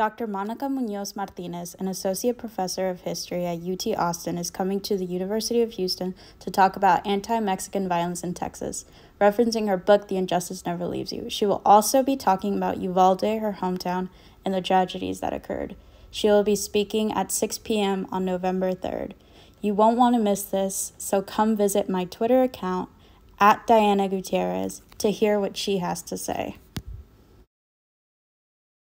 Dr. Monica Muñoz Martinez, an associate professor of history at UT Austin, is coming to the University of Houston to talk about anti-Mexican violence in Texas, referencing her book, The Injustice Never Leaves You. She will also be talking about Uvalde, her hometown, and the tragedies that occurred. She will be speaking at 6 p.m. on November 3rd. You won't want to miss this, so come visit my Twitter account, @Diana Gutierrez, to hear what she has to say.